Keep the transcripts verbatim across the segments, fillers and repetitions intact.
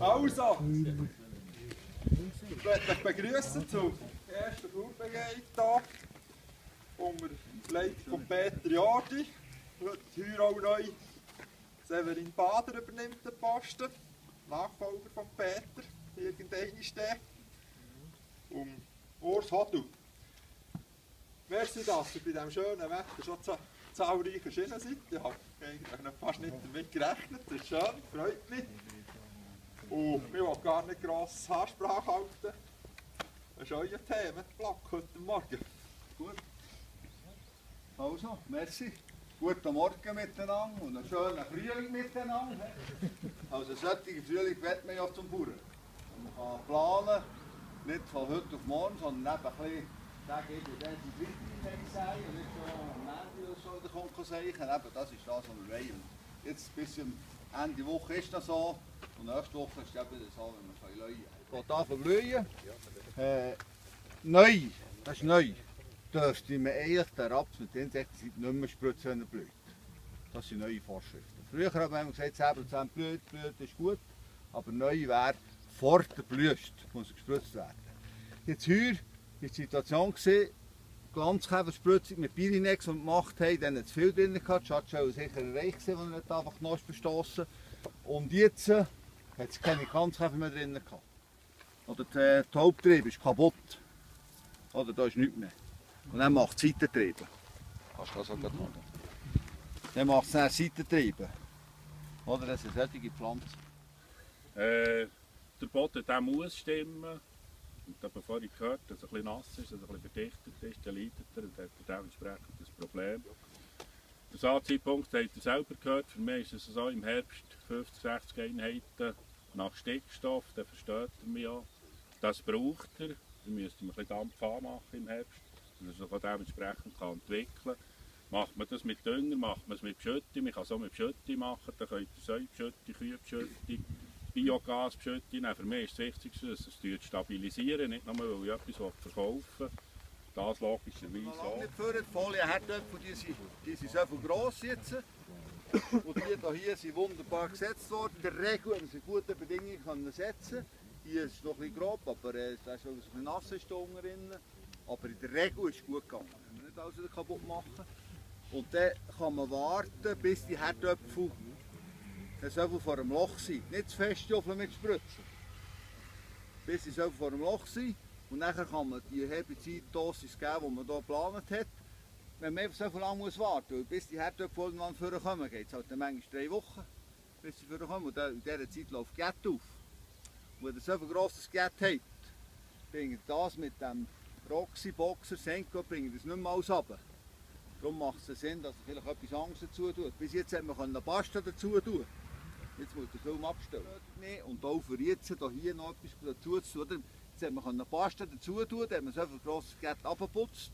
Also, ich möchte euch begrüßen zum ersten Flurbegegnungstag unter Leitung von Peter Jordi. Heute auch neu Severin Bader übernimmt den Posten, Nachfolger von Peter, irgendein ist der. Um Urs Hodl. Merci, dass ihr bei diesem schönen Wetter schon so zahlreich erschienen seid. Ich habe eigentlich noch fast nicht damit gerechnet. Das ist schön, freut mich. Und ich will gar nicht gross Ansprache halten. Das ist euer Themenblock heute Morgen. Gut. Also, merci. Guten Morgen miteinander und einen schönen Frühling miteinander. Also, solche Frühling wird man ja zum Bauern. Man kann planen, nicht von heute auf morgen, sondern eben ein bisschen sagen, ich will dann die Dritte sein und nicht schon am Ende oder so, da kommt sagen. Eben, das ist das, was wir wollen. Jetzt bis zum Ende der Woche ist das so und nächste Woche ist es eben so, wenn wir leuen können. Ich gehe hier blühen. Äh, neu, das ist neu. Dürfte man eigentlich den Raps mit Insektizid nicht mehr spritzen, wenn er blüht. Das sind neue Vorschriften. Früher haben wir gesagt, zehn Prozent blüht, blüht ist gut, aber neu wäre, vor der Blüst muss er gespritzt werden. Jetzt hier war die Situation, die Glanzkäferspritzung mit Pirinex, die wir gemacht haben, dann hat es viel drin gehabt, die Schatzschau war sicher erreicht, wenn er nicht einfach Knospen stossen. Und jetzt hat es keine Glanzkäfer mehr drin gehabt. Oder der Haupttrieb ist kaputt. Oder da ist nichts mehr. Und dann macht es Seitentriebe. Kannst du das auch machen? Dann macht es dann Seitentriebe. Oder das sind solche Pflanzen. Äh, der Boden der muss stimmen. Und da, bevor ich gehört, dass es ein bisschen nass ist, dass es ein bisschen verdichtet ist, dann leidet er und hat er dementsprechend das Problem. Der Saatzeitpunkt habt ihr selber gehört. Für mich ist es so, im Herbst fünfzig, sechzig Einheiten nach Stickstoff, dann versteht er mich ja. Das braucht er. Da müsste man ein bisschen Dampf anmachen im Herbst, dass er sich dementsprechend kann entwickeln kann. Macht man das mit Dünger, macht man es mit Beschüttung. Man kann es auch mit Beschüttung machen. Dann könnt ihr Säubeschüttung, Kühlbeschüttung, Biogasbeschüttung nehmen. Für mich ist das Wichtigste, dass es stabilisieren, nicht nur, weil ich etwas verkaufen will. Das logischerweise auch. Die Folienherdöpfel, die sind, die sind so gross jetzt. Und die hier sind wunderbar gesetzt worden. In der Regel haben sie gute Bedingungen können setzen. Hier ist es noch ein bisschen grob, aber äh, da ist ein bisschen nass ist da unten drin. Aber in der Regel ist es gut gegangen. Man kann nicht alles wieder kaputt machen. Und dann kann man warten, bis die Herdöpfel so vor dem Loch sind. Nicht zu fest mit Spritzen. Bis sie so vor dem Loch sind. Und dann kann man die Herbiziddosis geben, die man hier geplant hat. Wenn man einfach so lange muss warten muss, bis die Herdöpfel irgendwann vorkommen, geht es halt dann manchmal drei Wochen, bis sie vorkommen. Und in dieser Zeit läuft die Gett auf. Und wenn ihr so ein grosses Gett habt, bringt das mit dem Roxy Boxer Senko bringt das nicht mehr alles runter. Darum macht es Sinn, dass er vielleicht etwas anderes dazu tut. Bis jetzt hat man Pasta dazu tun. Jetzt muss der Film abstellen. Und auch für jetzt hier noch etwas dazu zu tun. Jetzt hat man Pasta dazu tun, dann hat man so ein grosses Gett abgeputzt.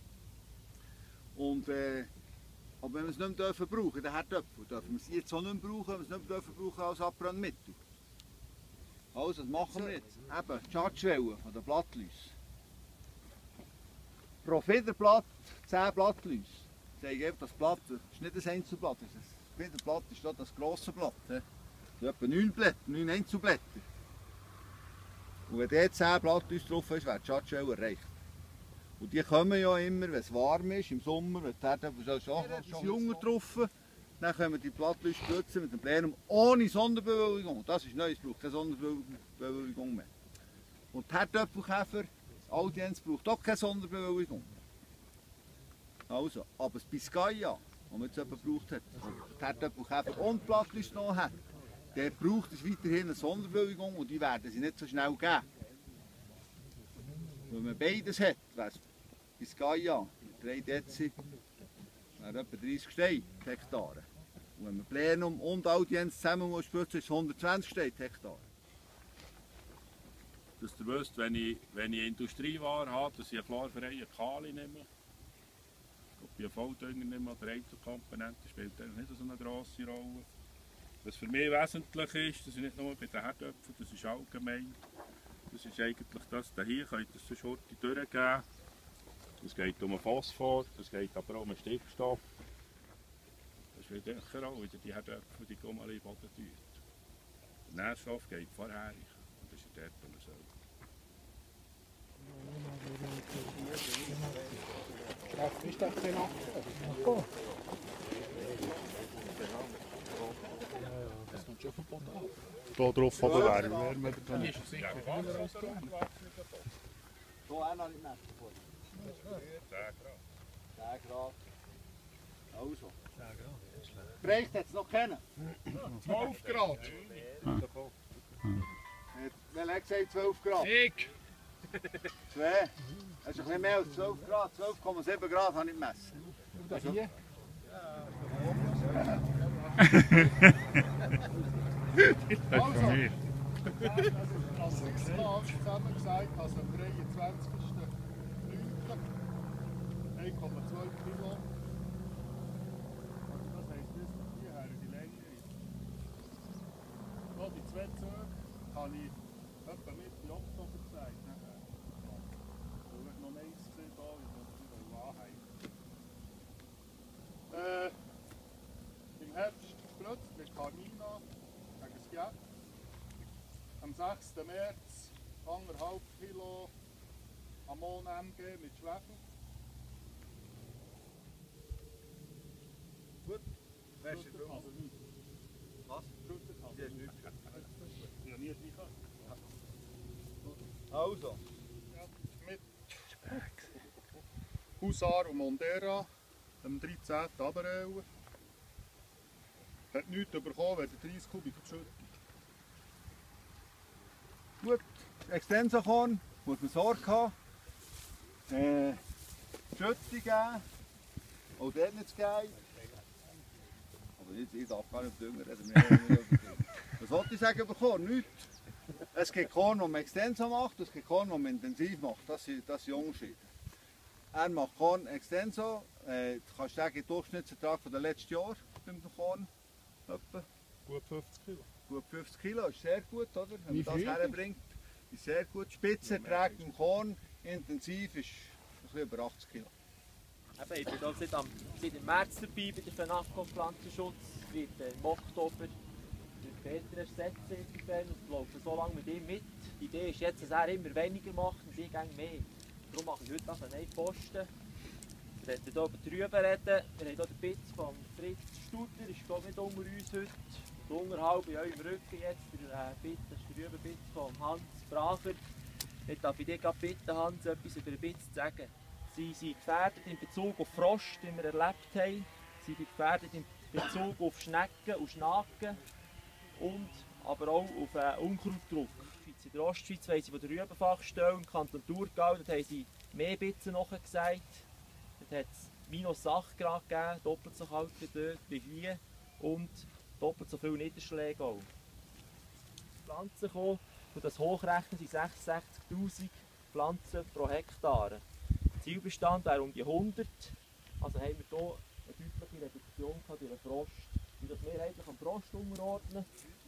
Und, äh, aber wenn wir es nicht mehr brauchen dürfen, den Herdöpfel, dürfen wir es jetzt auch nicht mehr brauchen, wenn wir es nicht mehr brauchen als Abbrandmittel. Also, was machen wir jetzt? Eben, die Schatzschwelle von den Blattläusen. Pro Federblatt zehn Blattläuse. Ich sage einfach, das Blatt das ist nicht ein Einzelblatt. Das Federblatt ist das grosse Blatt. Das sind etwa neun Blätter, neun Einzelblätter. Und wenn dort zehn Blattläuse drauf ist, wird die Schatzschwelle erreicht. Und die kommen ja immer, wenn es warm ist, im Sommer, wenn die Herdöpfel so ist Junge drauf. Dann können wir die Blattläuse spritzen mit dem Plenum ohne Sonderbewilligung. Das ist neu, es braucht keine Sonderbewilligung mehr. Und die Herdöpfelkäfer, Audienz braucht auch keine Sonderbewilligung. Also, aber das Biscaya, das man jetzt jemand gebraucht hat, die Herdöpfelkäfer und Blattläuse noch hat, der braucht es weiterhin eine Sonderbewilligung und die werden sie nicht so schnell geben. Wenn man beides hat, wäre es Biscaya mit drei Dezi, wäre etwa dreißig Steine Hektare. Und wenn man Plenum und Audienz zusammen muss spritzen, ist es hundertzwanzig Steine Hektare. Dass ihr wisst, wenn ich, wenn ich Industrieware habe, dass ich eine chlorfreie Kali nehme. Ob ich einen Volldünger nehme oder Einzelkomponenten, spielt eigentlich nicht so eine grosse Rolle. Was für mich wesentlich ist, das ist nicht nur bei den Herdöpfeln, das ist allgemein. Das ist eigentlich das hier, könnt ihr sonst heute durchgeben. Es geht um einen Phosphor, es geht aber auch um einen Stickstoff. Das wird sicher auch wieder die Herdöpfel, die Gummeli im Boden tun. Der Nährstoff geht vorher. Und das ist dort, wo er soll. Das ist doch kein Apfel. Das kommt schon vom Boden ab. Hier drauf oben wäre wärmer drin. Hier ist es sicher weniger als da. So auch noch nicht messen vor. zehn Grad. Also. Bereicht jetzt noch kennen. zwölf Grad. Wer hat gesagt zwölf Grad? Ich. Zwei. Das ist ein bisschen mehr als zwölf Grad. zwölf Komma sieben Grad habe ich gemessen. Und das hier? Das ist von mir. Also sechs Mal zusammen gesagt, also am dreiundzwanzigsten neunten eins Komma zwölf Kilo. Also das heisst, bis nach hierher die Länge ist. So, die zwei Züge habe ich etwa Mitte Oktober gesagt. Weil ich noch nichts gesehen habe, ich muss es wieder anhängen. Äh, Im Herbst plötzlich mit Carmina gegen das Gap. Am sechsten März anderthalb Kilo Ammon M G mit Schwefel. Gut. Weißt Schüttert du, also nichts. was? Schüttert also Die hast nichts. Ja, nie drin. Also. Ja, mit Husar und Mondera am dreizehnten runterrollen. Hat nichts bekommen, wenn der dreißig Kubik geschüttet. Gut. Extensokorn muss man Sorge haben. Äh, Schütte geben. Auch dort nicht zu geben. Aber ich, ich darf gar nicht Dünger reden. Was wollte ich sagen über Korn? Nichts. Es gibt Korn, das man Extenso macht, es gibt Korn, das man intensiv macht. Das sind, das sind Unterschiede. Er macht Korn Extenso. Äh, du kannst sagen, der Durchschnittsertrag der letzten Jahre beim Korn. Etwa. Gut fünfzig Kilo. Gut fünfzig Kilo ist sehr gut, oder? Wenn Wie man viel? das herbringt, ist sehr gut. Spitzenertrag beim Korn intensiv ist ein bisschen über achtzig Kilo. Eben, ich bin da seit, am, seit im März dabei bei der FENACO Pflanzenschutz. Es wird äh, im Oktober durch Peter ersetzt insofern und laufe so lange mit ihm mit. Die Idee ist jetzt, dass er immer weniger macht und ich gehe mehr. Darum mache ich heute also einen Posten. Wir werden hier über die Rüben reden. Wir haben hier den Bitz von Fritz Studer, ist glaube ich nicht unter uns heute. Und unterhalb in eurem Rücken jetzt der äh, Bitz, das ist der Rübenbitz von Hans Bracher. Jetzt darf ich dich gerade bitten, Hans, etwas über den Bitz zu sagen. Sie sind gefährdet in Bezug auf Frost, wie wir erlebt haben. Sie sind gefährdet in Bezug auf Schnecken und Schnaken und aber auch auf äh, Unkrautdruck. In der Ostschweiz haben sie von der Rübenfachstelle im Kanton Thurgau, dort haben sie mehr Bitzen nachgesagt. Dort hat es minus acht Grad gegeben, doppelt so kalt wie dort wie hier und doppelt so viele Niederschläge auch. Pflanzen kommen und das Hochrechnen sind sechsundsechzigtausend Pflanzen pro Hektar. Der Zielbestand wäre um die hundert, also haben wir hier eine deutliche Reduktion durch den Frost. Wir das mehrheitlich am Frost unterordnen.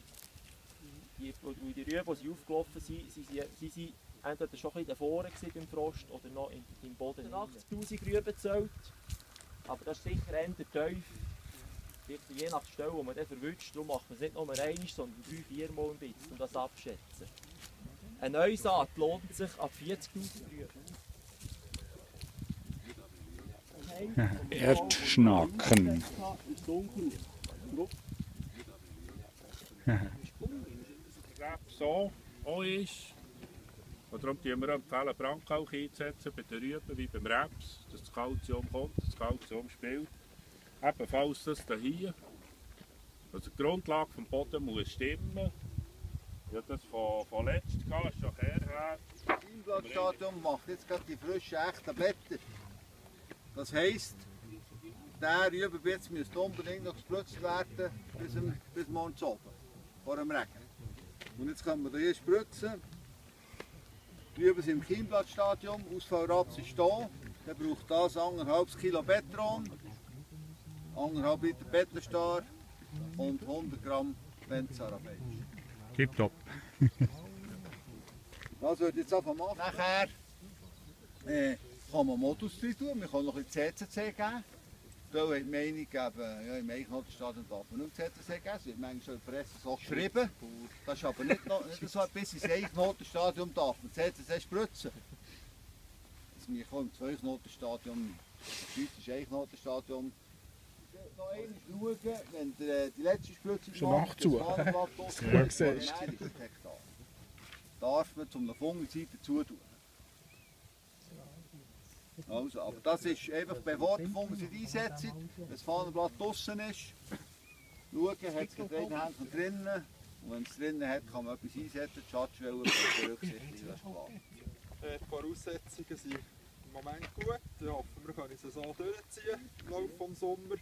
Die, die Rüben, die aufgelaufen sind, sind, sind, sind, sind entweder schon ein bisschen davor beim Frost oder noch im, im Boden. achtzigtausend Rüben gezählt, aber das ist sicher eher tief. Je nach Stelle, wo man dann verwünscht, darum macht man es nicht nur einmal, sondern drei, vier Mal ein bisschen, um das abzuschätzen. Eine Neusaat lohnt sich ab vierzigtausend Rüben. Erdschnaken. So auch ist. Und darum empfehlen wir empfehlen, Brankalk einzusetzen bei den Rüben wie beim Raps, dass das Kalzium kommt, dass das Kalzium spielt. Ebenfalls das hier. Also die Grundlage des Bodens muss stimmen. Ich habe das von, von letztem gehabt, schon her. Das Weinblattstadium macht jetzt gerade die frischen, echten Blätter. Das heisst, der Rübenbitz müsste unbedingt noch gespritzt werden bis, am, bis morgens oben, vor dem Regen. Und jetzt können wir hier spritzen. Die Rüben sind im Keimblattstadium, Ausfallraps ist da. Der braucht das anderthalb Kilo Betron, anderthalb Liter Bettelstar und hundert Gramm Benzarabeit. Tipptopp. Das würde ich jetzt einfach machen. Nachher äh, kann man Modus drin tun, man kann noch ein bisschen C C C geben. Da hat die Meinung gegeben, ja, im Eichnotenstadion darf man nicht Z S C geben. Es wird manchmal schon in der Presse so geschrieben. Das ist aber nicht, noch, nicht so, bis ins Eichnotenstadion darf man Z S C spritzen. Also wir kommen im Zweiknotenstadion, das deutsche Eichnotenstadion. Noch einmal schauen, wenn der, die letzte Spritze Schon Nacht zu. Ja, siehst du. Darf man zum Fungizid dazu tun. Also, aber das ist einfach, bevor der Fungizid einsetzt, wenn das Fahnenblatt draußen ist, schauen, hat es getrennt Händchen drinnen. Und wenn es drinnen hat, kann man etwas einsetzen, die Schadschwelle berücksichtigen, das ist klar. Äh, die Voraussetzungen sind im Moment gut. Ich hoffe, wir können es so durchziehen im Laufe des Sommers.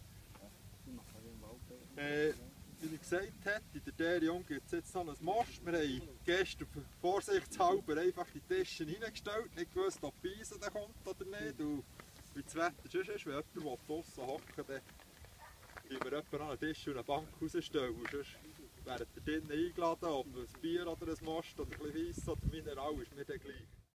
Äh, wie ich gesagt habe, in der Derion gibt es jetzt noch einen Mast. Wir haben gestern vorsichtshalber einfach die Tische reingestellt, nicht gewusst, ob die Eisen kommt oder nicht. Und wie das Wetter sonst ist, wenn jemand draussen hocken will, dann können wir jemanden an einen Tisch und eine Bank rausstellen. Sonst wären wir drinnen eingeladen, ob ein Bier oder ein Mast oder ein bisschen Weiss oder Mineral, ist mir dann gleich.